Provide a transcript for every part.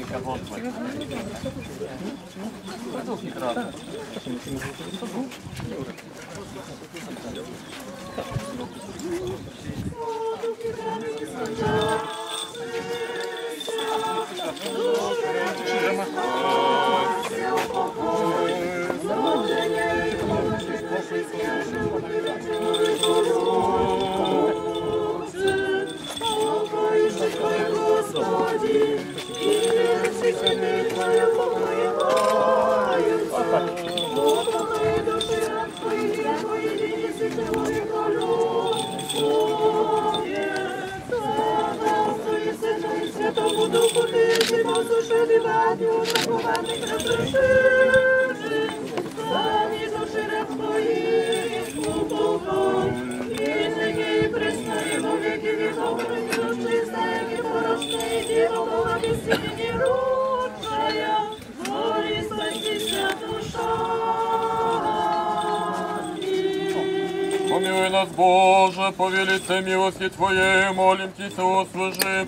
Помилуй нас, Боже, по велице милости Твоей, молим Тебя, услыши,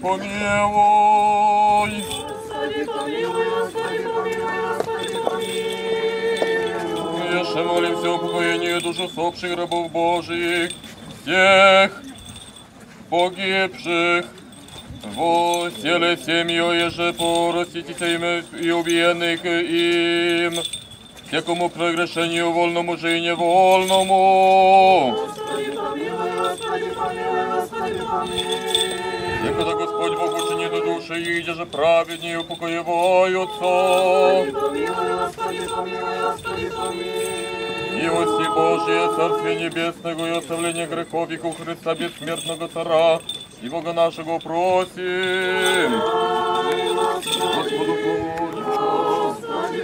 помилуй. Господи, помилуй, Господи, помилуй, Господи, помилуй. Еще молимся о упокоении душ усопших рабов Божиих, всех погибших, во теле семью, еже пороститесь им и убиенных им, всякому прогрешению вольному же и невольному. Господи, помилуй, Господи, помилуй, Господи, помилуй. Когда Господь Бог учинит души, и где же праведнее упокоиваются. Господи, помилуй, Господи, помилуй, Господи, помилуй. Милости Божие, Царствие Небесного и оставление грехов веку Христа бессмертного Цара, и Бога нашего просим. Господу помолимся. Господи,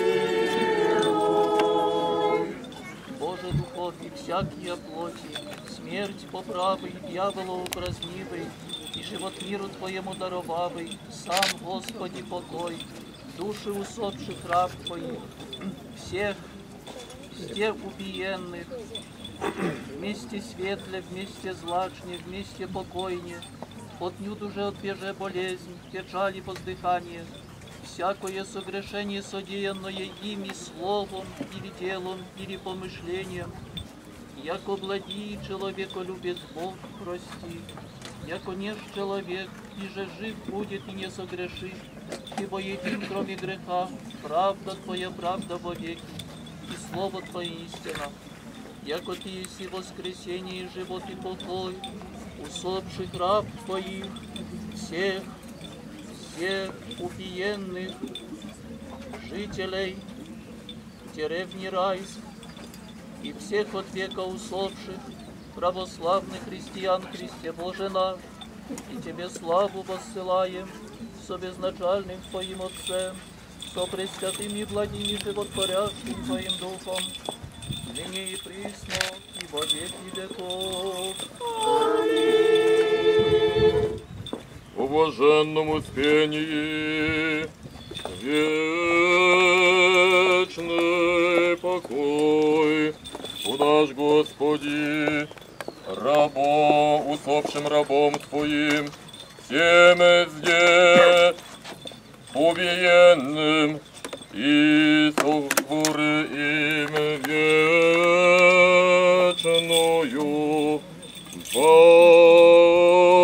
помилуй. Боже, духовник всякие плоти, смерть поправый, дьяволу упразднивый, и живот миру Твоему даровавый, сам, Господи, покой, души усопших раб Твоих, всех везде убиенных, вместе светле, вместе злачне, вместе покойне, отнюдь уже отбеже болезнь, печали воздыхание, всякое согрешение, содеянное ими словом или делом, или помышлением, яко благий человеколюбец Бог прости, яко неж человек, и же жив будет и не согрешит, ибо един, кроме греха, правда Твоя, правда вовеки, и слово Твое истина. Яко Ты еси воскресение и живот и покой, усопших раб Твоих, всех убиенных жителей деревни Райск и всех от века усопших православных христиан, Христе Боже наш, и Тебе славу воссылаем со безначальным Твоим Отцем, со пресвятым и благим и животворящим Твоим Духом, ныне и присно, и во веки веков. О блаженном успении, вечный покой, удашь, Господи, усопшим рабом Твоим, всем везде убиенным, и сотвори им вечную память.